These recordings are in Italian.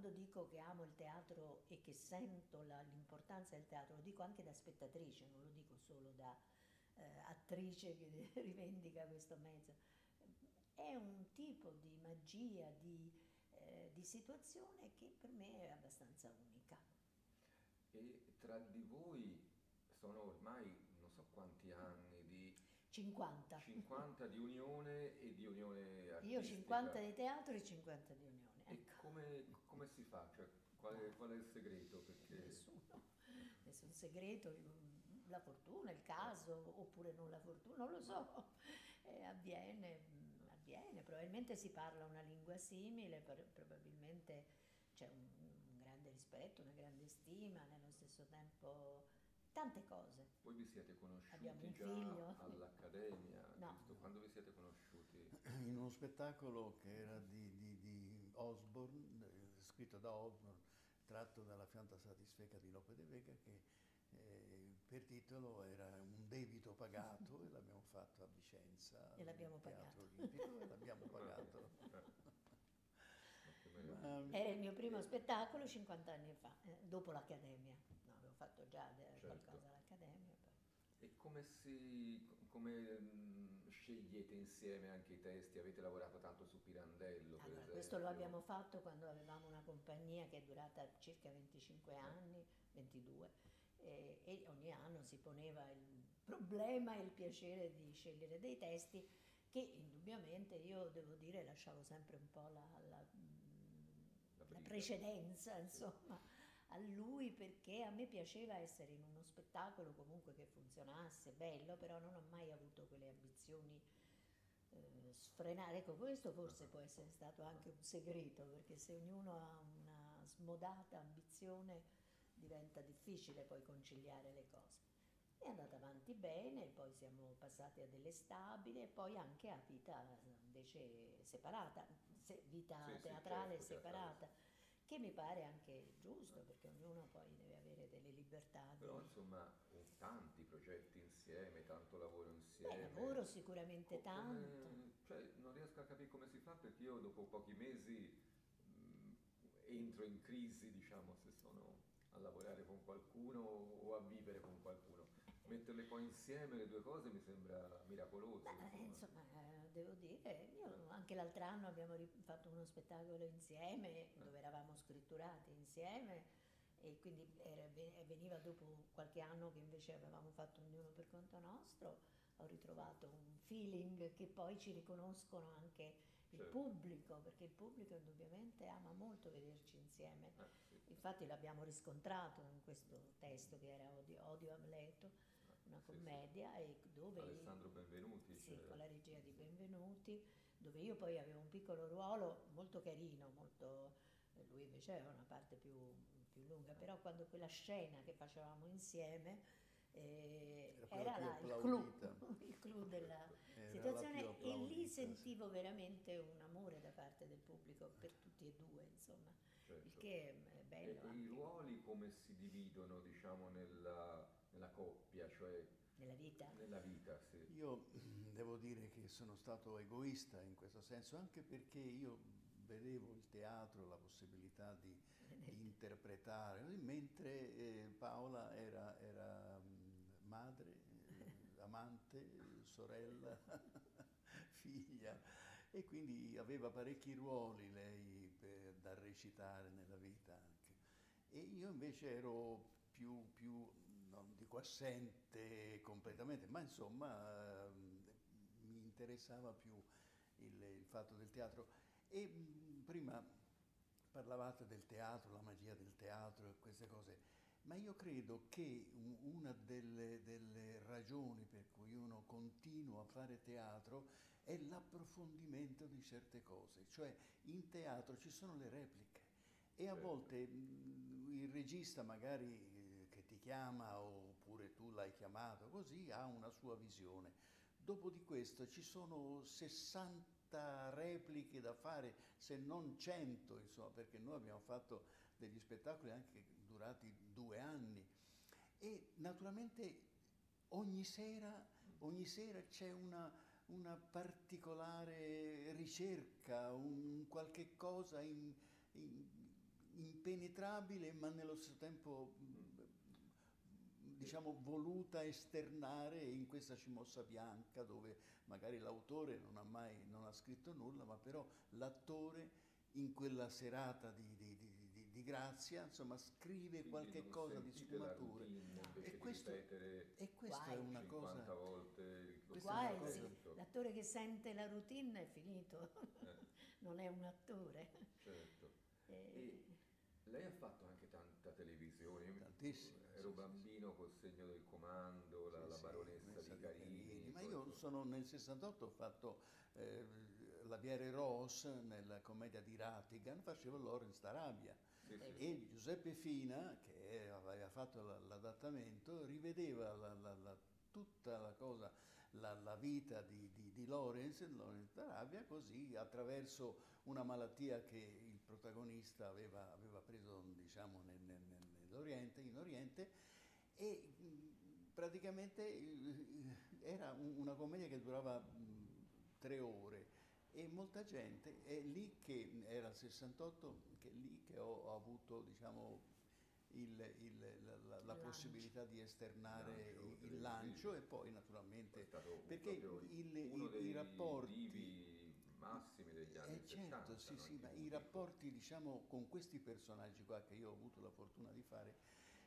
quando dico che amo il teatro e che sento l'importanza del teatro, lo dico anche da spettatrice, non lo dico solo da attrice che rivendica questo mezzo. È un tipo di magia, di situazione che per me è abbastanza unica. E tra di voi sono ormai non so quanti anni di 50. 50 di unione e di unione Io 50 artistica. di teatro e 50 di unione, E ecco. come si fa? Cioè, Ma qual è il segreto? Perché nessuno, nessun segreto, la fortuna, il caso, oppure non la fortuna, non lo so. Avviene, avviene, probabilmente si parla una lingua simile, probabilmente c'è un grande rispetto, una grande stima, nello stesso tempo tante cose. voi vi siete Abbiamo conosciuti un già figlio? all'Accademia, No, giusto? Quando vi siete conosciuti? In uno spettacolo che era di Osborne, scritto da Osborne, tratto dalla Fianta Satisfeca di Lope de Vega, che per titolo era Un debito pagato, e l'abbiamo fatto a Vicenza, e nel l'abbiamo Teatro pagato. Olimpico, e l'abbiamo Ma, pagato. ma che Ma, meraviglia. Era il mio primo E- spettacolo 50 anni fa, dopo l'Accademia. No, avevo fatto già certo. qualcosa all'Accademia. Poi. E come scegliete insieme anche i testi? Avete lavorato tanto su Pirandello, per Allora, questo lo abbiamo esempio? fatto quando avevamo una compagnia che è durata circa 25 Eh, anni, 22, e ogni anno si poneva il problema e il piacere di scegliere dei testi che indubbiamente io devo dire lasciavo sempre un po' la la briga. precedenza, Sì. insomma, a lui perché a me piaceva essere in uno spettacolo comunque che funzionasse, bello, però non ho mai avuto quelle ambizioni sfrenare. Ecco, questo forse può essere stato anche un segreto, perché se ognuno ha una smodata ambizione diventa difficile poi conciliare le cose. È andata avanti bene, poi siamo passati a delle stabili e poi anche a vita invece separata, vita Sì, sì, teatrale certo, teatrale. separata, che mi pare anche giusto perché ognuno poi deve avere delle libertà Però di... insomma, tanti progetti insieme, tanto lavoro Beh, lavoro insieme. sicuramente tanto. Cioè, non riesco a capire come si fa perché io dopo pochi mesi entro in crisi, diciamo, se sono a lavorare con qualcuno o a vivere con qualcuno. Metterle poi insieme le due cose mi sembra miracoloso, Beh, insomma. insomma, devo dire, io anche l'altro anno abbiamo fatto uno spettacolo insieme dove eravamo scritturati insieme e quindi veniva dopo qualche anno che invece avevamo fatto ognuno per conto nostro. Ho Sì, ritrovato un feeling che poi ci riconoscono anche il certo. pubblico, perché il pubblico indubbiamente ama molto vederci insieme. Sì. Infatti l'abbiamo riscontrato in questo testo che era Odio Amleto, una Sì, sì. commedia e dove, Alessandro Benvenuti, sì, con la regia di sì. Benvenuti, dove io poi avevo un piccolo ruolo molto carino, molto, lui invece aveva una parte più lunga, però quando quella scena che facevamo insieme era quella era più là il clou, applaudita, il clou della era la più situazione e lì applaudita, sì. sentivo veramente un amore da parte del pubblico per tutti e due, insomma, il Certo. che è bello E i anche ruoli come si dividono, diciamo, nella coppia, cioè nella vita. nella vita, sì. Io devo dire che sono stato egoista in questo senso, anche perché io vedevo il teatro, la possibilità di interpretare, mentre Paola era madre, amante, sorella, figlia, e quindi aveva parecchi ruoli lei da recitare nella vita anche. E io invece ero più, non dico assente completamente, ma insomma mi interessava più il fatto del teatro. E prima parlavate del teatro, la magia del teatro e queste cose, ma io credo che una delle ragioni per cui uno continua a fare teatro è l'approfondimento di certe cose, cioè in teatro ci sono le repliche. E a Certo. volte il regista magari che ti chiama oppure tu l'hai chiamato così ha una sua visione. Dopo di questo ci sono 60 repliche da fare, se non 100, insomma, perché noi abbiamo fatto degli spettacoli anche durati 2 anni. E naturalmente ogni sera c'è una particolare ricerca, un qualche cosa in impenetrabile, ma nello stesso tempo diciamo voluta esternare in questa cimossa bianca, dove magari l'autore non ha scritto nulla, ma però l'attore in quella serata di grazia, insomma, scrive Quindi qualche non cosa di sentite la sfumature. routine invece di questo, ripetere e questa è Guai. una 50 cosa. volte lo Questa è una Guai, cosa- stesso l'attore che sente la routine è finito, Eh, non è un attore. certo. Eh, E lei ha fatto anche tanta televisione. Io Tantissimo, ero sì, sì, bambino col segno del comando, sì, la sì, baronessa Messa di di Carini. Carini. Ma poi io insomma, sono nel 68, ho fatto la Biere Ross nella commedia di Rattigan, facevo Lawrence d'Arabia. sì, sì, E Giuseppe Fina, che aveva fatto l'adattamento, rivedeva tutta la cosa, la vita di Lawrence d'Arabia, così attraverso una malattia che il protagonista aveva preso, diciamo, nell'Oriente, in Oriente, e praticamente era una commedia che durava 3 ore. E molta gente, è lì che era il 68, che è lì che ho avuto, diciamo, la lancio. possibilità di esternare lancio il lancio, televisivo. e poi È naturalmente stato perché proprio uno i dei rapporti. divi massimi degli anni Certo, 70, sì, no? sì, In ma TV i dico. rapporti, diciamo, con questi personaggi qua che io ho avuto la fortuna di fare,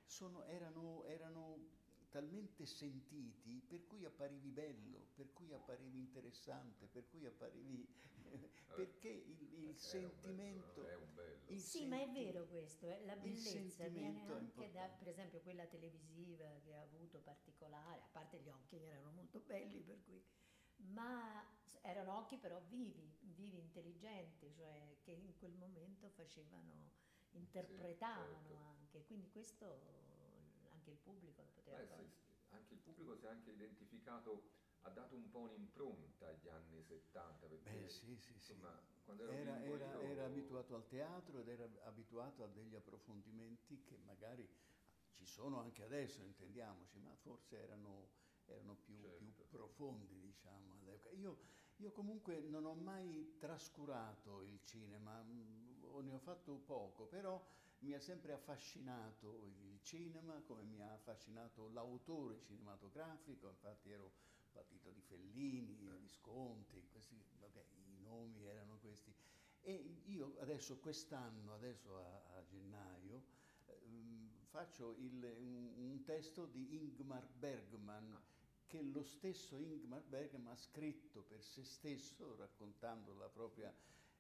erano talmente sentiti, per cui apparivi bello, per cui apparivi interessante, per cui apparivi Vabbè, perché il era un bello, no? È sentimento, un bello. il Sì, ma è senti- vero questo, la il bellezza viene sentimento è anche da, importante. per esempio, quella televisiva che ha avuto particolare, a parte gli occhi che erano molto belli, per cui, ma erano occhi però vivi, vivi, intelligenti, cioè che in quel momento facevano, Sì, interpretavano certo. anche, quindi questo anche il pubblico lo poteva Beh, cogliere. anche il pubblico si è anche identificato, ha dato un po' un'impronta agli anni 70, Beh, perché sì, sì, sì. insomma, quando ero Era, bimbo era- era io. abituato al teatro ed era abituato a degli approfondimenti che magari ci sono anche adesso, intendiamoci, ma forse erano più Certo. profondi, diciamo, all'epoca. Io comunque non ho mai trascurato il cinema, o ne ho fatto poco, però mi ha sempre affascinato il cinema, come mi ha affascinato l'autore cinematografico, infatti ero partito di Fellini, Eh, Visconti, questi, vabbè, i nomi erano questi. E io adesso, quest'anno, adesso a gennaio, faccio un testo di Ingmar Bergman, ah, che lo stesso Ingmar Bergman ha scritto per se stesso, raccontando la propria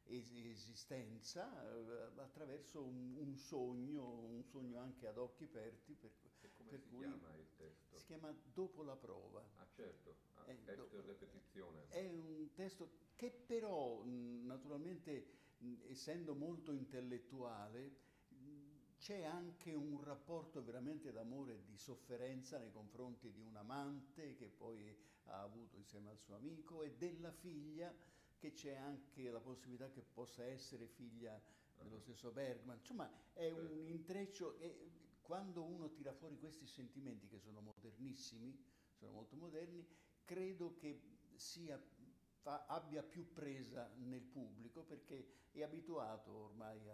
esistenza, attraverso un sogno anche ad occhi aperti, e come per si cui chiama il testo? si chiama Dopo la prova. Ah, certo, Dopo After la prova. Repetizione. È un testo che però, naturalmente, essendo molto intellettuale, c'è anche un rapporto veramente d'amore e di sofferenza nei confronti di un amante che poi ha avuto insieme al suo amico, e della figlia, che c'è anche la possibilità che possa essere figlia dello Ah, stesso Bergman. Insomma, è un certo. intreccio, e quando uno tira fuori questi sentimenti che sono modernissimi, sono molto moderni, credo che abbia più presa nel pubblico, perché è abituato ormai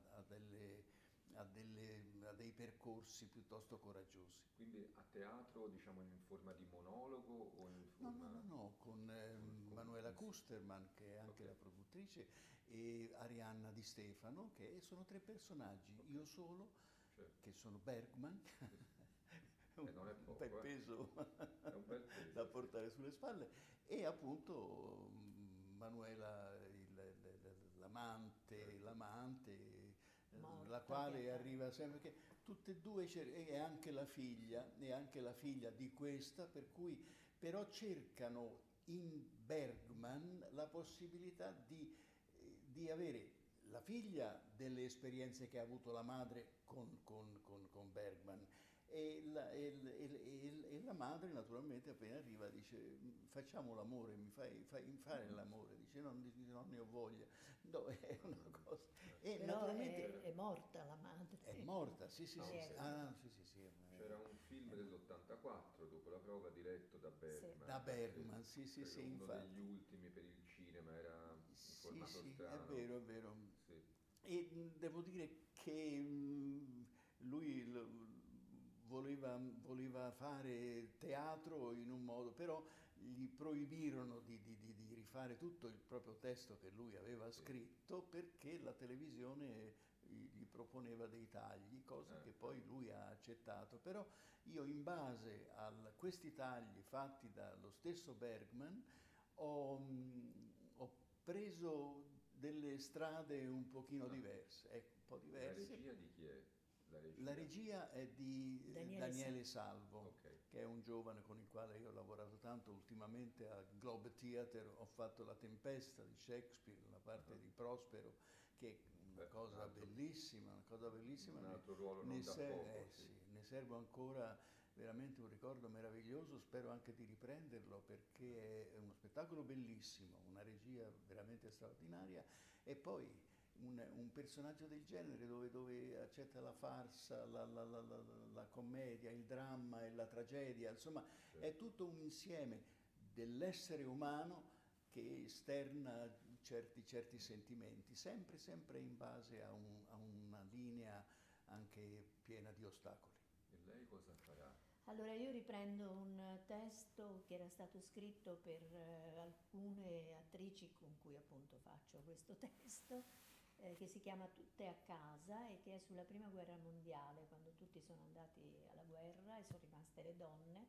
a dei percorsi piuttosto coraggiosi. Quindi a teatro, diciamo, in forma di monologo o in No, no, no, forma. no, con Manuela Kusterman, che è anche Ok, la produttrice, e Arianna Di Stefano, che sono 3 personaggi. ok, Io solo, certo. che sono Bergman, Sì, sì. un E non è bel poco, eh? peso È un bel da peso, sì. portare sulle spalle, e appunto Manuela, Certo. la Morta che quale appare. arriva sempre, che tutte e due, e anche la figlia di questa, per cui però cercano in Bergman la possibilità di avere la figlia delle esperienze che ha avuto la madre con Bergman, e la madre naturalmente appena arriva dice: facciamo l'amore, fai fare l'amore, dice: non ne ho voglia, no, è una cosa, e Però naturalmente è morta la madre. è morta, sì, sì, Ah, sì, ok. sì. Ah, sì, sì, sì, C'era un film dell'84, dopo la prova, diretto da Sì. Bergman, da anche Bergman, sì, sì, credo sì, uno degli infatti. ultimi per il cinema, era in Sì, formato sì, strano. è vero, Sì. E devo dire che lui voleva fare teatro in un modo, però gli proibirono di rifare tutto il proprio testo che lui aveva Sì. scritto perché la televisione gli proponeva dei tagli, cosa che poi lui ha accettato. Però io in base a questi tagli fatti dallo stesso Bergman ho preso delle strade un pochino diverse, ecco, un po' La diverse. regia di chi è? La La regia? regia è di Daniele Salvo, Ok. che è un giovane con il quale io ho lavorato tanto ultimamente al Globe Theatre. Ho fatto La Tempesta di Shakespeare, la parte di Prospero, che è una Beh, cosa bellissima, una cosa bellissima. un altro ruolo non da poco, sì. Sì, ne servo ancora veramente un ricordo meraviglioso, spero anche di riprenderlo perché è uno spettacolo bellissimo, una regia veramente straordinaria e poi un personaggio del genere dove accetta la farsa, la commedia, il dramma e la tragedia, insomma è tutto un insieme dell'essere umano che esterna certi sentimenti, sempre in base a una linea anche piena di ostacoli. E lei cosa farà? Allora io riprendo un testo che era stato scritto per alcune attrici con cui appunto faccio questo testo, che si chiama Tutte a casa e che è sulla prima guerra mondiale, quando tutti sono andati alla guerra e sono rimaste le donne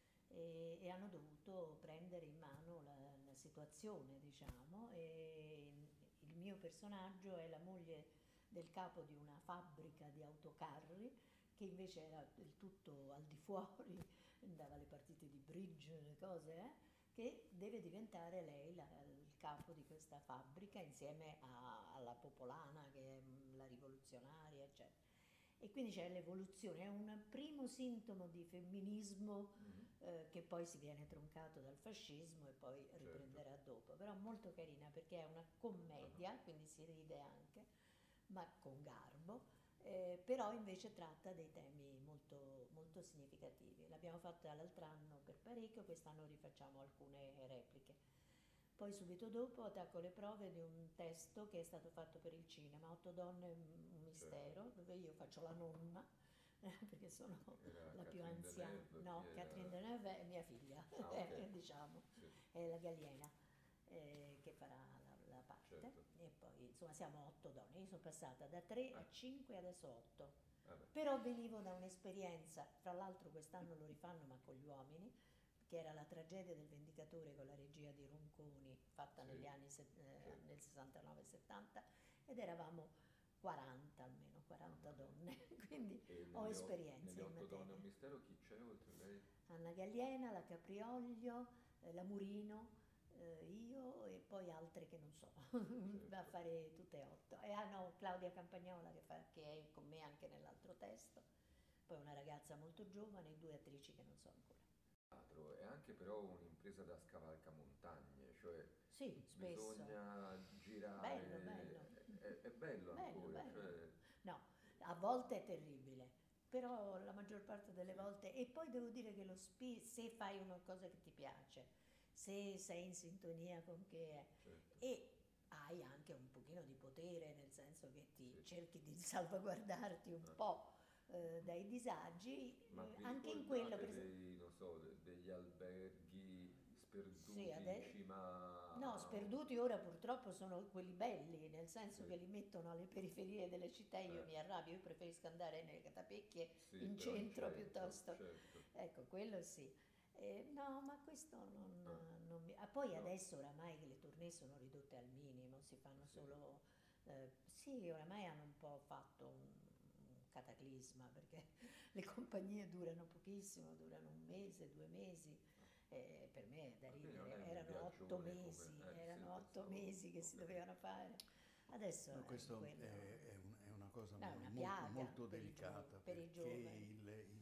e hanno dovuto prendere in mano la situazione, diciamo, e il mio personaggio è la moglie del capo di una fabbrica di autocarri che invece era del tutto al di fuori, andava alle partite di bridge, le cose, che deve diventare lei il capo di questa fabbrica insieme alla popolana che è la rivoluzionaria, eccetera. E quindi c'è l'evoluzione, è un primo sintomo di femminismo che poi si viene troncato dal fascismo e poi riprenderà dopo, però molto carina perché è una commedia, quindi si ride anche, ma con garbo. Però invece tratta dei temi molto, molto significativi. L'abbiamo fatta l'altro anno per parecchio, quest'anno rifacciamo alcune repliche. Poi subito dopo attacco le prove di un testo che è stato fatto per il cinema, Otto donne, un mistero, dove io faccio la nonna, perché sono la più Catherine anziana. Deneuve, No, Catherine Deneuve è mia figlia, okay. diciamo, Sì. è la Galliena che farà la parte. Certo. E poi insomma siamo 8 donne, io sono passata da 3 a 5 e adesso 8. Vabbè. Però venivo da un'esperienza, tra l'altro quest'anno lo rifanno ma con gli uomini, che era la tragedia del Vendicatore con la regia di Ronconi, fatta Sì, negli anni certo. nel 69-70, ed eravamo 40 almeno, 40 donne, quindi E ho esperienze nelle in 8 donne materia. un mistero chi c'è oltre lei? Anna Galliena, la Caprioglio, la Murino, io e poi altre che non so, va a fare tutte e 8. E hanno Claudia Campagnola che è con me anche nell'altro testo, poi una ragazza molto giovane e 2 attrici che non so ancora. Teatro è anche però un'impresa da scavalcamontagne, cioè Sì, spesso. bisogna girare, Bello, bello. è bello Bello, ancora, bello. cioè No, a volte è terribile, però la maggior parte delle volte. E poi devo dire che se fai una cosa che ti piace, se sei in sintonia con che è, certo. e hai anche un pochino di potere, nel senso che ti Sì. cerchi di salvaguardarti un po' dai disagi, Ma vi anche in quello, ricordate per esempio. dei, non so, degli alberghi sperduti Sì, in cima no, sperduti ora purtroppo sono quelli belli, nel senso Sì. che li mettono alle periferie delle città, io Eh. mi arrabbio, io preferisco andare nelle catapecchie Sì, in però centro piuttosto. certo. Ecco, quello sì. No, ma questo non mi... poi No. adesso oramai le tournée sono ridotte al minimo, si fanno Sì. solo... sì, oramai hanno un po' fatto un cataclisma, perché le compagnie durano pochissimo, durano un mese, 2 mesi. Per me è da Ma quindi non è ridere, un erano 8 viaggione mesi, come- erano sì, 8 pensavo- mesi che si ok. dovevano fare. Adesso No, è questo quello. è una cosa No, è una molto, piaga molto per delicata per i perché giovani.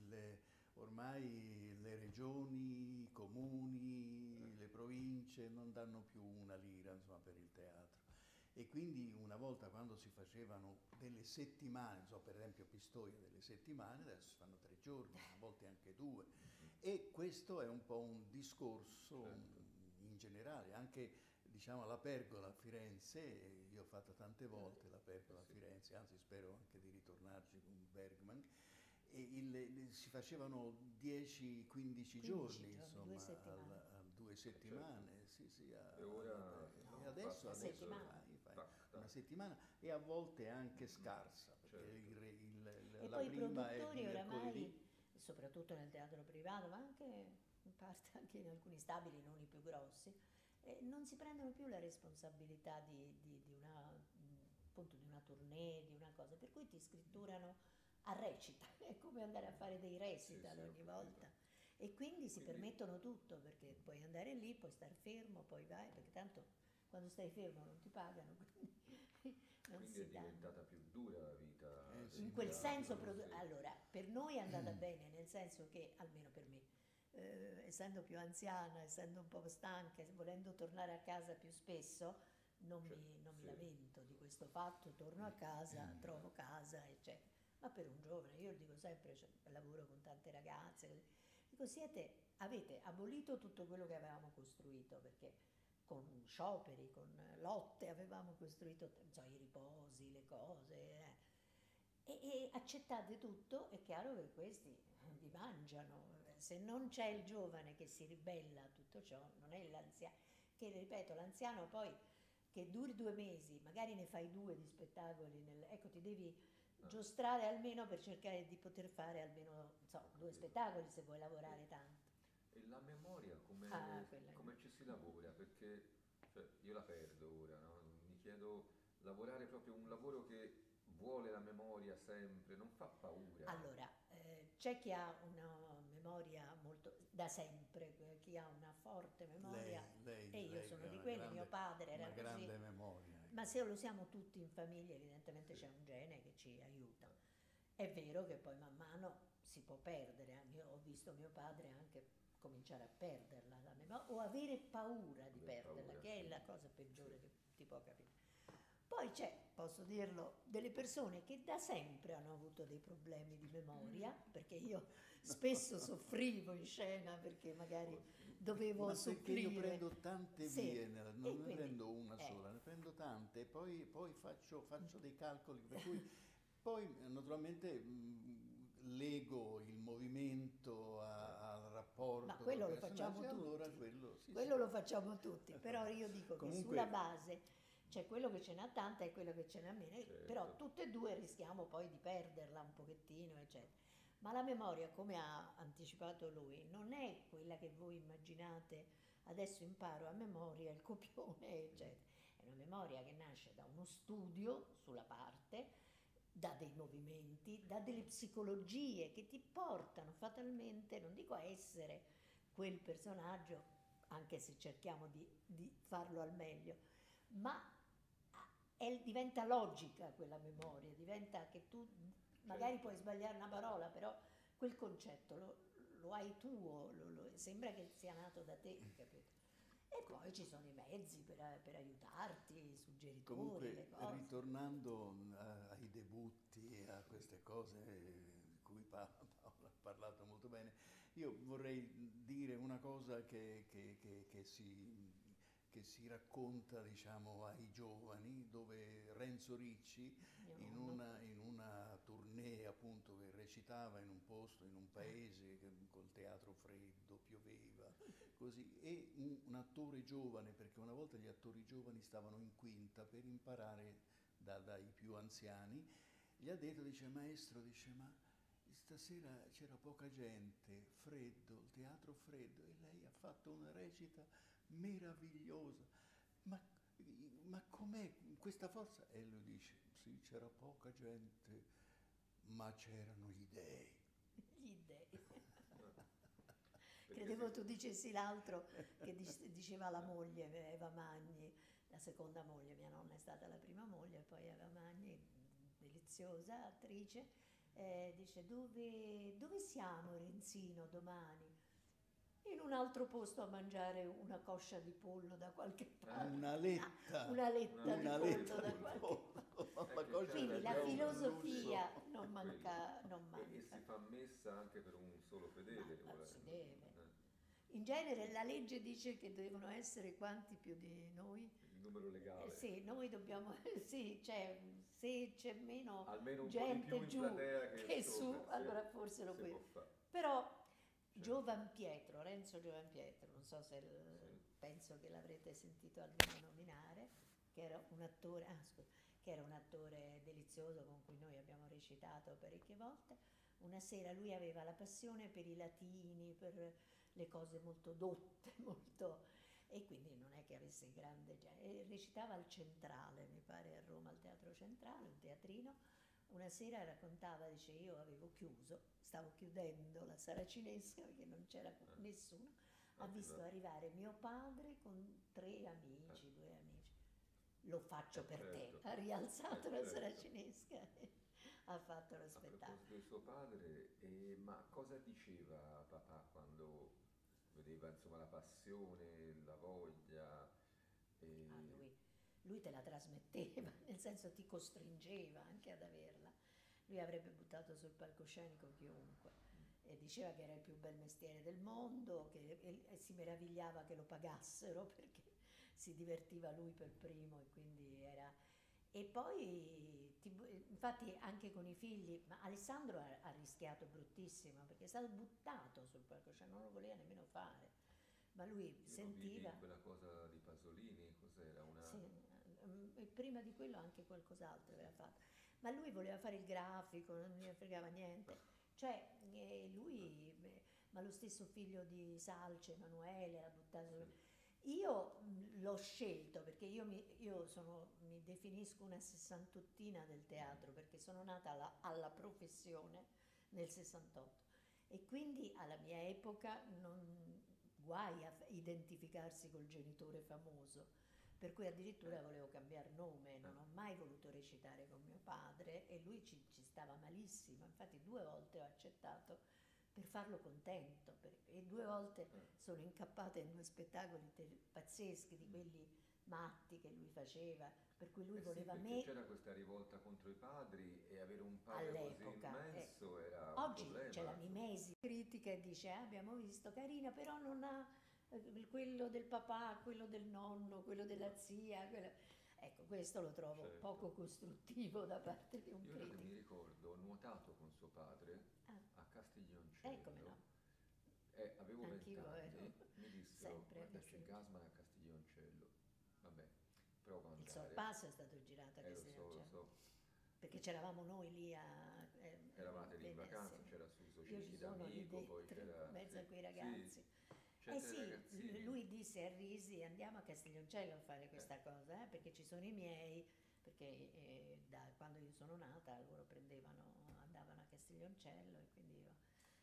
ormai le regioni, i comuni, le province non danno più una lira, insomma, per il teatro. E quindi una volta quando si facevano delle settimane, non so, per esempio Pistoia delle settimane, adesso si fanno 3 giorni, a volte anche 2. E questo è un po' un discorso Certo. in generale, anche diciamo la pergola a Firenze, io ho fatto tante volte la pergola a Sì. Firenze, anzi spero anche di ritornarci con Bergman, e si facevano 10-15 15 giorni, giorni, insomma, 2 settimane. a 2 Certo. settimane, sì, sì, E ora e No, adesso, una adesso settimana. fai tac, una tac. settimana e a volte anche scarsa, perché Certo. E la poi i prima è di produttori mercoledì. oramai, soprattutto nel teatro privato, ma anche in parte anche in alcuni stabili, non i più grossi, non si prendono più la responsabilità di una, appunto, di una tournée, di una cosa, per cui ti scritturano a recita, è come andare a fare dei recital Sì, ho ogni capito. volta. E quindi si Quindi permettono tutto, perché puoi andare lì, puoi star fermo, poi vai, perché tanto quando stai fermo non ti pagano, quindi non Quindi è si danno. diventata più dura la vita Sì, del In quel senso, teatro, sì. allora, per noi è andata bene, nel senso che, almeno per me, essendo più anziana, essendo un po' stanca, e volendo tornare a casa più spesso, Cioè, non mi sì. lamento di questo fatto, torno a casa, trovo casa, eccetera. Ma per un giovane, io dico sempre, cioè, lavoro con tante ragazze, dico, avete abolito tutto quello che avevamo costruito, perché con scioperi, con lotte avevamo costruito so, i riposi, le cose, e accettate tutto, è chiaro che questi vi mangiano. Se non c'è il giovane che si ribella a tutto ciò, non è l'anziano, che ripeto, l'anziano poi che duri 2 mesi, magari ne fai 2 di spettacoli, ecco ti devi Ah, giostrare almeno per cercare di poter fare almeno ho 2 capito. spettacoli se vuoi Sì. lavorare tanto. E la memoria Ah, quella è come ci si lavora? Perché cioè, io la perdo ora, no? Mi chiedo, lavorare proprio un lavoro che vuole la memoria sempre, non fa paura. Allora, c'è chi ha una memoria molto da sempre, chi ha una forte memoria, e io Lei sono che ha di quelle, mio padre era una così, grande memoria. ma se lo siamo tutti in famiglia, evidentemente Sì. c'è un gene che ci aiuta. Ah, È vero che poi man mano si può perdere, io ho visto mio padre anche cominciare a perderla la memoria, o avere paura di aver perderla, paura, che è sì. la cosa peggiore Sì. che ti può capitare. Poi c'è, posso dirlo, delle persone che da sempre hanno avuto dei problemi di memoria, perché io spesso soffrivo in scena perché magari Oddio. dovevo Ma perché io supplire. prendo tante Sì, vie, e non ne quindi, prendo una sola, ne prendo tante e poi faccio dei calcoli per cui poi naturalmente lego il movimento al ma rapporto col quello lo personaggio facciamo e allora tutti, quello sì, quello sì. lo facciamo tutti, però io dico che sulla Comunque, base c'è quello che ce n'ha tanta e quello che ce n'ha meno, però Certo. tutte e due rischiamo poi di perderla un pochettino, eccetera. Ma la memoria, come ha anticipato lui, non è quella che voi immaginate, adesso imparo a memoria il copione, eccetera. È una memoria che nasce da uno studio sulla parte, da dei movimenti, da delle psicologie che ti portano fatalmente, non dico a essere quel personaggio, anche se cerchiamo di farlo al meglio, ma diventa logica quella memoria, diventa che tu magari Certo. puoi sbagliare una parola, però quel concetto lo hai tuo, sembra che sia nato da te, capito? E poi ci sono i mezzi per aiutarti, i suggeritori, le comunque cose. ritornando ai debutti e a queste cose di cui Paola ha parlato molto bene, io vorrei dire una cosa che si racconta, diciamo, ai giovani, dove Renzo Ricci Mio in nonno. in una tournée appunto che recitava in un posto, in un paese col teatro freddo, pioveva, così, e un attore giovane, perché una volta gli attori giovani stavano in quinta per imparare dai più anziani, gli ha detto, dice, maestro, dice, ma stasera c'era poca gente, freddo, il teatro freddo, e lei ha fatto una recita meravigliosa. Ma, ma com'è questa forza? E lui dice, sì, c'era poca gente, ma c'erano gli dèi. Gli dèi. Perché Credevo sì. tu dicessi l'altro che diceva la moglie, Eva Magni, la seconda moglie, mia nonna è stata la prima moglie, poi Eva Magni, deliziosa attrice, dice dove siamo Renzino domani? In un altro posto a mangiare una coscia di pollo da qualche parte. Una letta, Una letta di una pollo letta da di qualche pollo. parte. La coscia Quindi era la già un filosofia lusso. non Quello. manca, non E manca. si fa messa anche per un solo Ma fedele, si volendo. deve. In genere la legge dice che devono essere quanti più di noi? Il numero legale. Sì, noi dobbiamo, sì, cioè, se c'è meno Almeno un po' di più gente in giù platea che sopra, su, sì, allora forse lo si puoi. può fare. Però Certo. Giovan Pietro, Renzo Giovan Pietro, non so se Sì. penso che l'avrete sentito almeno nominare, che era un attore, che era un attore delizioso con cui noi abbiamo recitato parecchie volte. Una sera lui aveva la passione per i latini, per le cose molto dotte, molto, e quindi non è che avesse grande e recitava al Centrale, mi pare a Roma, al Teatro Centrale, un teatrino. Una sera raccontava, dice, io avevo chiuso, stavo chiudendo la Saracinesca perché non c'era nessuno, ha visto arrivare mio padre con 3 amici, 2 amici. Lo faccio per certo. te, ha rialzato la Certo. Saracinesca e ha fatto lo A spettacolo. proposito di suo padre, ma cosa diceva papà quando vedeva insomma la passione, la voglia? Ah, E... lui te la trasmetteva, nel senso ti costringeva anche ad averla. Lui avrebbe buttato sul palcoscenico chiunque e diceva che era il più bel mestiere del mondo e si meravigliava che lo pagassero perché si divertiva lui per primo e quindi era... E poi, infatti anche con i figli, ma Alessandro ha rischiato bruttissimo perché è stato buttato sul palcoscenico, non lo voleva nemmeno fare, ma lui Io lo sentiva... vidi in quella cosa di Pasolini, cos'era? Sì, e prima di quello anche qualcos'altro aveva fatto, ma lui voleva fare il grafico, non gli fregava niente, cioè lui, ma lo stesso figlio di Salce, Emanuele, l'ha buttato. Sì. Io l'ho scelto perché mi definisco una sessantottina del teatro perché sono nata alla professione nel 68 e quindi alla mia epoca non guai a identificarsi col genitore famoso, per cui addirittura volevo cambiare nome, non ho mai voluto recitare con mio padre e lui ci stava malissimo, infatti 2 volte ho accettato per farlo contento e 2 volte sono incappata in 2 spettacoli pazzeschi di quelli matti che lui faceva, per cui lui voleva sì, me. c'era questa rivolta contro i padri e avere un padre All'epoca, così immenso era un oggi problema. c'è la Mimesi critica e dice abbiamo visto carina però non ha quello del papà, quello del nonno, quello della zia, ecco questo lo trovo Certo. poco costruttivo da parte di un Io ora che critico. mi ricordo, ho nuotato con suo padre a Castiglioncello. Come no? Avevo 20 Anch'io anni, ero mi dissero, sempre a guarda c'è Castiglioncello. Gassman a Castiglioncello. Vabbè, provo ad Il andare. sorpasso è stato girato a Lo Castiglioncello. so. Perché c'eravamo noi lì Eravate lì in Venezia. vacanza, c'era Suso Io ci Cecchi sono lì d'Amico, poi dentro, c'era... in mezzo a quei ragazzi. C'erano Sì, i ragazzini. lui disse a Risi andiamo a Castiglioncello a fare questa cosa, perché ci sono i miei, perché da quando io sono nata loro andavano a Castiglioncello e quindi io...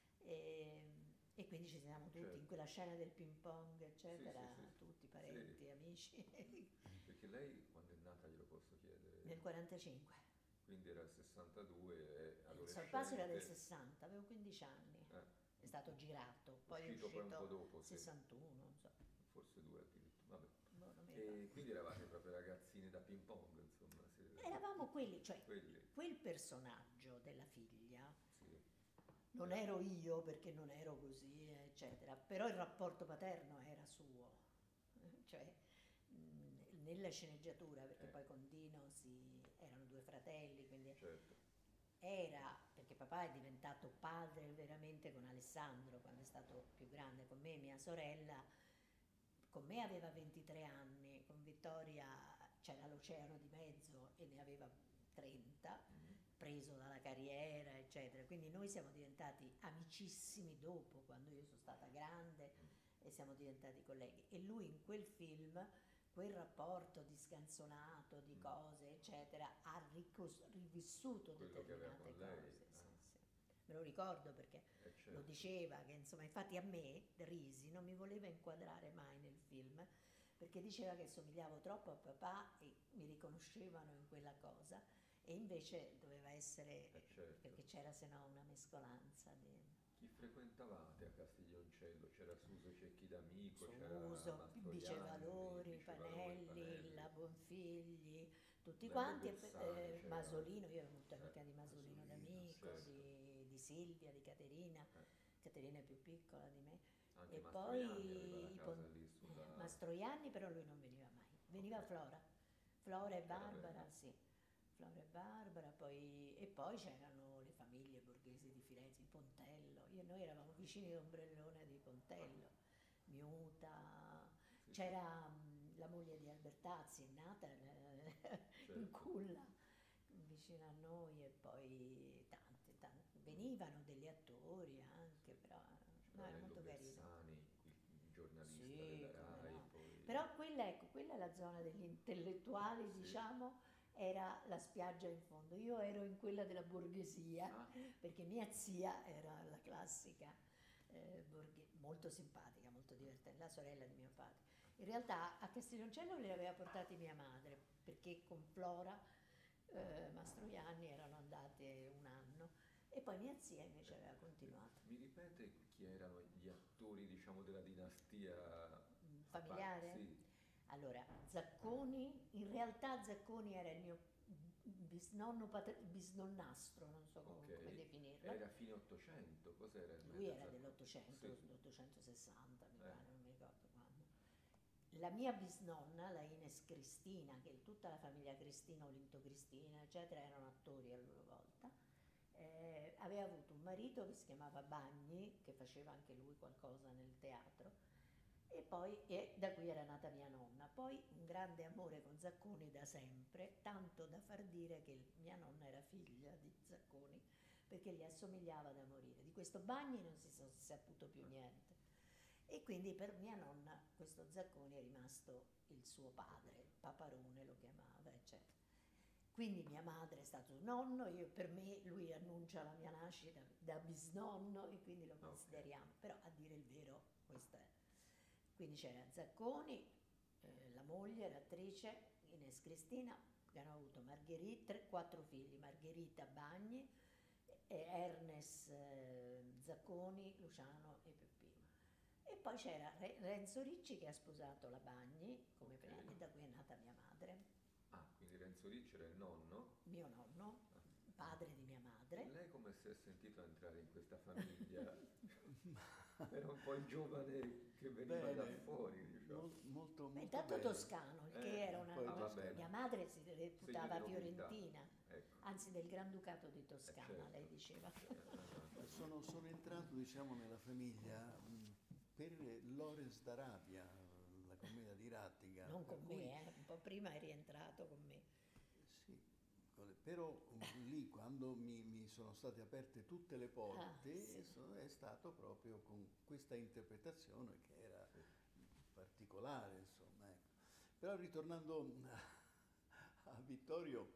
E quindi ci siamo tutti Certo. in quella scena del ping pong, eccetera, Sì. tutti parenti, amici. Perché lei quando è nata glielo posso chiedere? Nel 45. Quindi era il 62 e Il adolescente. sorpasso era del 60, avevo 15 anni. È stato girato, poi è Uscito poi un po' uscito dopo, sì. 61, non so. Forse 2 addirittura, vabbè. Non mi ricordo. E quindi eravate proprio ragazzini da ping pong, insomma. Eravamo quelli, cioè Quelli. quel personaggio della figlia, Sì. non ero io perché non ero così, eccetera, però il rapporto paterno era suo, cioè nella sceneggiatura, perché poi con Dino erano 2 fratelli, quindi Certo. era, perché papà è diventato padre veramente con Alessandro quando è stato più grande, con me e mia sorella, con me aveva 23 anni, con Vittoria c'era l'oceano di mezzo e ne aveva 30, preso dalla carriera, eccetera. Quindi noi siamo diventati amicissimi dopo, quando io sono stata grande e siamo diventati colleghi. E lui in quel film, quel rapporto di scanzonato, di cose, eccetera, ha rivissuto quello che aveva determinate con lei. cose. Sì. Me lo ricordo perché Certo. lo diceva, che insomma, infatti a me, Risi, non mi voleva inquadrare mai nel film, perché diceva che somigliavo troppo a papà e mi riconoscevano in quella cosa, e invece doveva essere, Certo. perché c'era se no una mescolanza di... Chi frequentavate a Castiglioncello? C'era Suso Cecchi d'Amico, c'era Suso, Mastroianni, Bicevalori, Panelli, Panelli, la Bonfigli, tutti Lello quanti, Bersani, c'era. Masolino, io ero molto amica di Masolino Masolino, d'Amico, certo. di Silvia, di Caterina. Caterina è più piccola di me. Anche E Mastroianni aveva la poi casa lì sulla... Mastroianni però lui non veniva mai, veniva Ok. Flora e Che era Barbara, bello. sì, Flora e Barbara, poi, e poi c'erano le famiglie borghesi di Firenze, i Pontello, noi eravamo vicini d'ombrellone di Pontello, Miuta, Sì, sì, c'era la moglie di Albertazzi, è nata in certo. culla vicino a noi, e poi venivano degli attori anche, però no, era Brunello molto carino. Bersani, il giornalista Sì, della come Rai, no. poi... Però quella, ecco, quella è la zona degli intellettuali, Sì. diciamo, era la spiaggia in fondo. Io ero in quella della borghesia, Ah, perché mia zia era la classica, molto simpatica, molto divertente, la sorella di mio padre. In realtà a Castiglioncello li aveva portati mia madre, perché con Flora Mastroianni erano andate un anno, e poi mia zia invece aveva continuato. mi ripete chi erano gli attori, diciamo, della dinastia? Familiare? Sì, Allora, Zacconi, in realtà Zacconi era il mio bisnonno, bisnonnastro, non so come ok. definirlo. Era fine 800, cos'era il Lui mezzo era Zacconi? dell'800, Sì, 860 mi eh, pare, non mi ricordo quando. La mia bisnonna, la Ines Cristina, che tutta la famiglia Cristina, Olinto Cristina, eccetera, erano attori a loro volta, aveva avuto un marito che si chiamava Bagni, che faceva anche lui qualcosa nel teatro, e poi da qui era nata mia nonna. Poi un grande amore con Zacconi da sempre, tanto da far dire che mia nonna era figlia di Zacconi, perché gli assomigliava da morire. Di questo Bagni non si è saputo più niente. E quindi per mia nonna questo Zacconi è rimasto il suo padre, Paparone lo chiamava, eccetera. Quindi mia madre è stato un nonno, per me lui annuncia la mia nascita da bisnonno, e quindi lo ok. consideriamo, però a dire il vero questo è. Quindi c'era Zacconi, la moglie, l'attrice, Ines Cristina, che hanno avuto Margherita, 4 figli, Margherita Bagni, Ernest Zacconi, Luciano e Peppino. E poi c'era Renzo Ricci che ha sposato la Bagni come Ok. prima, e da qui è nata mia madre, Ah, quindi Renzo Ricci era il nonno? mio nonno, Ah. padre di mia E madre. lei come si è sentito entrare in questa famiglia? Era un po' il giovane che veniva da Bene, fuori, diciamo. molto, Beh, molto intanto bene. toscano, il che era una... Poi Ah, va Mia bene. toscano. madre si Segno di reputava nobiltà. fiorentina, Ecco. anzi del Granducato di Toscana, Certo. lei diceva. Sono entrato, diciamo, nella famiglia per Lawrence d'Arabia, la commedia di Rattiga, Non per con cui me, un po' prima è rientrato con me. sì, però lì quando mi sono state aperte tutte le Ah, porte sì. è stato proprio con questa interpretazione che era Sì. particolare, insomma. Ecco. Però ritornando a Vittorio,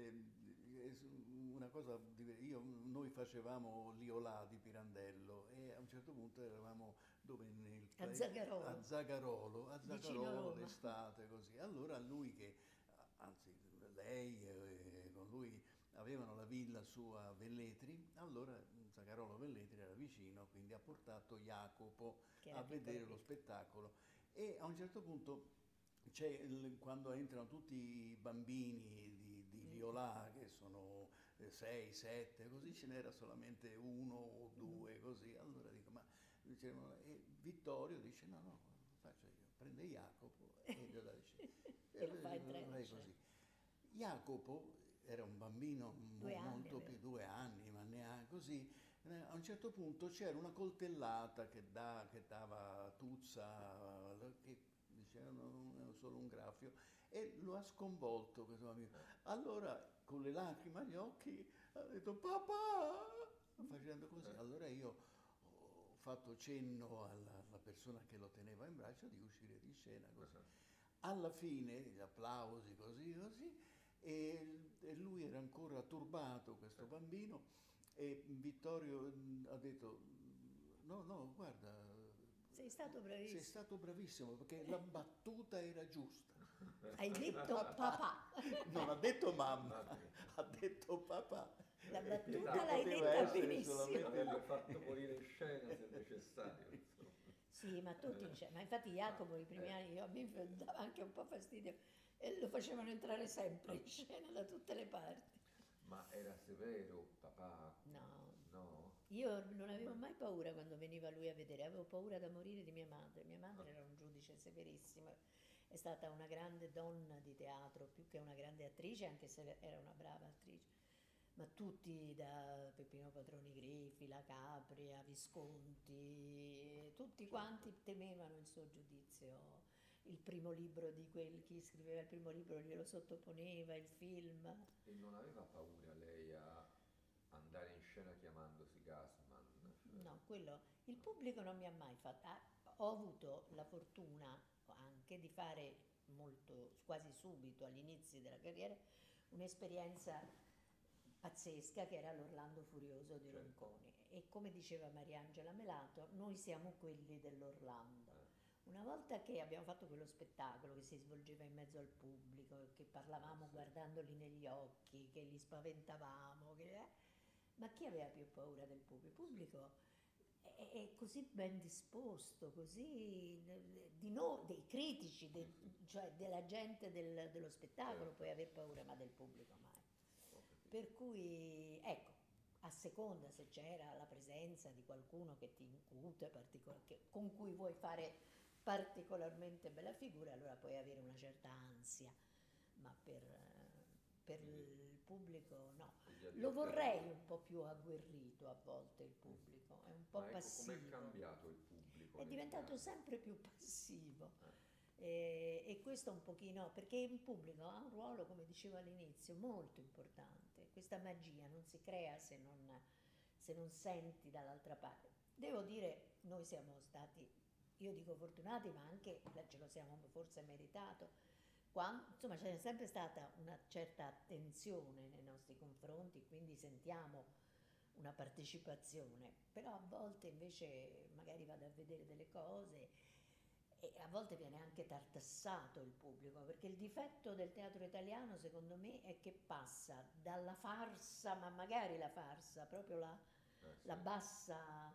è una cosa, noi facevamo l'Iolà di Pirandello e a un certo punto eravamo dove A Zagarolo, A vicino Zagarolo Roma. l'estate, così. Allora lui anzi lei con lui avevano la villa sua a Velletri, allora Zagarolo Velletri era vicino, quindi ha portato Jacopo Che era a piccolo vedere lo piccolo. spettacolo e a un certo punto quando entrano tutti i bambini di Liolà, che sono 6, 7, così ce n'era solamente uno o due, così. Allora dico, ma dicevano, e Vittorio dice, no, no, faccio io, prende Jacopo e gli dice, E lo fa entrare in vai scena. così. Jacopo era un bambino 2 anni molto aveva. più, 2 anni, ma neanche così. A un certo punto c'era una coltellata che dava Tuzza, che dicevano non è solo un graffio, e lo ha sconvolto questo bambino. Allora, con le lacrime agli occhi, ha detto papà, facendo così. Allora io ho fatto cenno alla persona che lo teneva in braccio di uscire di scena così. Alla fine, gli applausi così, così, e lui era ancora turbato, questo bambino, e Vittorio ha detto, no, no, guarda, Sei stato sei bravissimo. stato bravissimo perché la battuta era giusta. Hai detto papà. Non ha detto mamma, Mamma mia. ha detto papà. La battuta Che l'hai poteva detta essere benissimo. solamente Avrebbe fatto morire in scena se necessario, insomma. Sì, ma tutti in scena. Ma infatti Jacopo i primi anni a me dava anche un po' fastidio, e lo facevano entrare sempre in scena da tutte le parti. Ma era severo, papà? No, No? Io non avevo mai paura quando veniva lui a vedere, avevo paura da morire di mia madre. Mia madre era un giudice severissimo, è stata una grande donna di teatro, più che una grande attrice, anche se era una brava attrice. Ma tutti, da Peppino Patroni Griffi, la Capria, Visconti, tutti Certo. quanti temevano il suo giudizio. Il primo libro di quel, chi scriveva il primo libro glielo sottoponeva, il film. E non aveva paura lei a andare in scena chiamandosi Gassman? Cioè, No, quello, il no. pubblico non mi ha mai fatto. Ho avuto la fortuna anche di fare molto, quasi subito all'inizio della carriera, un'esperienza pazzesca che era l'Orlando Furioso di Certo. Ronconi. E come diceva Mariangela Melato, noi siamo quelli dell'Orlando. Eh, Una volta che abbiamo fatto quello spettacolo che si svolgeva in mezzo al pubblico, che parlavamo sì. guardandoli negli occhi, che li spaventavamo, ma chi aveva più paura del pubblico? Il Sì. pubblico è così ben disposto, così di noi, dei critici, Sì, sì. cioè della gente dello spettacolo Certo. puoi aver paura, ma del pubblico mai. Ho capito. Per cui, ecco, a seconda se c'era la presenza di qualcuno che ti incute, con cui vuoi fare particolarmente bella figura, allora puoi avere una certa ansia, ma per Quindi il pubblico no. degli al di Lo fuori. vorrei un po' più agguerrito a volte il Mhm. pubblico, è un po' Ma ecco com'è passivo, cambiato il pubblico è negli diventato anni. sempre più passivo. Eh, E questo un pochino, perché il pubblico ha un ruolo, come dicevo all'inizio, molto importante. Questa magia non si crea se non senti dall'altra parte. Devo dire, noi siamo stati, io dico fortunati, ma anche ce lo siamo forse meritato. Insomma, c'è sempre stata una certa attenzione nei nostri confronti, quindi sentiamo una partecipazione, però a volte invece magari vado a vedere delle cose e a volte viene anche tartassato il pubblico, perché il difetto del teatro italiano secondo me è che passa dalla farsa, ma magari la farsa, proprio la sì, bassa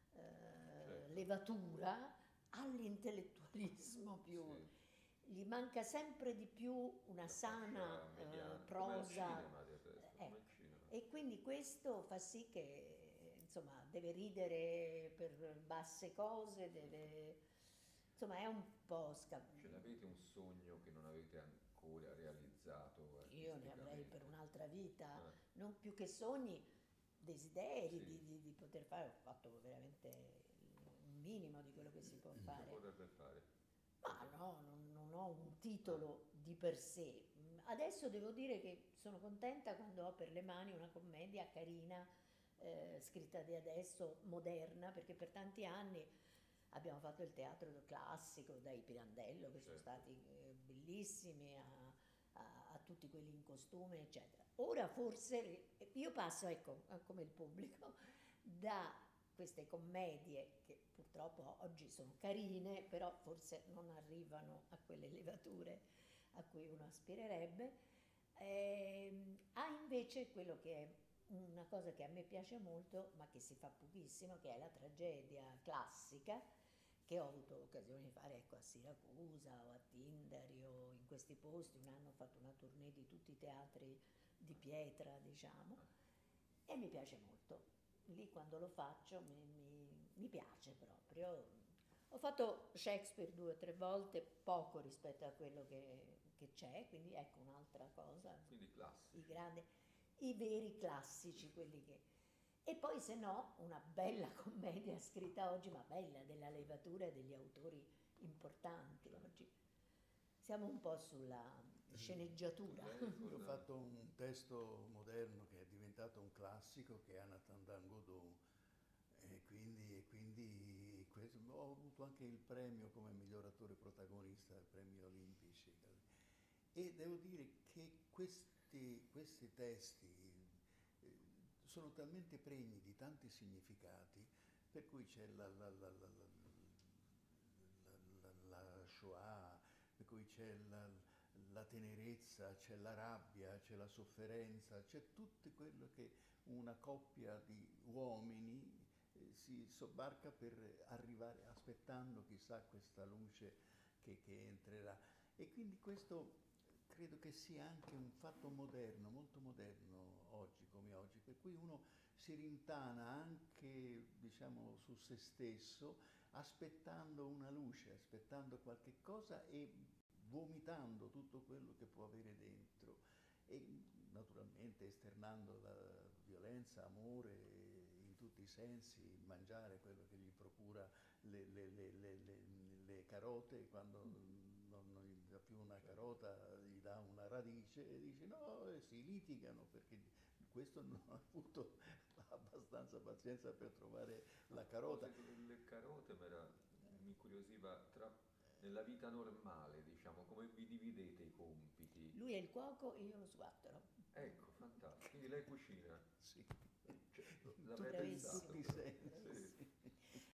certo. levatura, all'intellettualismo più. Sì. Gli manca sempre di più una La sana fascia mediana, come al prosa, cinema del resto, come ecco. al cinema. E quindi questo fa sì che, insomma, deve ridere per basse cose, deve, insomma, è un po' Ce l'avete un sogno che non avete ancora realizzato io ne avrei per artisticamente? un'altra vita, Ah, non più che sogni, desideri sì, di poter fare, ho fatto veramente un minimo di quello che si può si fare. potrebbe fare. Ma no, non ho un titolo di per sé. Adesso devo dire che sono contenta quando ho per le mani una commedia carina, scritta di adesso, moderna, perché per tanti anni abbiamo fatto il teatro classico, dai Pirandello, che sono Certo. stati bellissimi, a tutti quelli in costume, eccetera. Ora forse io passo, ecco, come il pubblico, da queste commedie che purtroppo oggi sono carine, però forse non arrivano a quelle levature a cui uno aspirerebbe, ha invece quello che è una cosa che a me piace molto, ma che si fa pochissimo, che è la tragedia classica, che ho avuto occasione di fare ecco, a Siracusa o a Tindari o in questi posti. Un anno ho fatto una tournée di tutti i teatri di pietra, diciamo, e mi piace molto. Lì quando lo faccio mi piace proprio. Ho fatto Shakespeare 2 o 3 volte, poco rispetto a quello che c'è, quindi ecco un'altra cosa, Quindi i classici. grandi, i veri classici, quelli che... E poi se no una bella commedia scritta oggi, ma bella, della levatura degli autori importanti. Certo. Oggi siamo un po' sulla sceneggiatura. Lei Io ho con... fatto un testo moderno che è diventato un classico, che è Anatole Godot, ho avuto anche il premio come miglior attore protagonista, premi olimpici. E devo dire che questi testi eh, sono talmente pregni di tanti significati, per cui c'è la Shoah, per cui c'è la tenerezza, c'è la rabbia, c'è la sofferenza, c'è tutto quello che una coppia di uomini si sobbarca per arrivare, aspettando chissà questa luce che entrerà. E quindi questo credo che sia anche un fatto moderno, molto moderno oggi come oggi, per cui uno si rintana anche, diciamo, su se stesso, aspettando una luce, aspettando qualche cosa e vomitando tutto quello che può avere dentro e naturalmente esternando la violenza, amore in tutti i sensi, mangiare quello che gli procura le carote, quando non gli dà più una carota gli dà una radice e dice no, e si litigano perché questo non ha avuto abbastanza pazienza per trovare A la carota. proposito delle carote, mi incuriosiva nella vita normale, diciamo, come vi dividete i compiti? Lui è il cuoco e io lo sguattero. Ecco, fantastico. Quindi lei cucina. Sì, Cioè, in l'avrei tutti, in Bravissimo. pensato, tutti i però. sensi. Sì,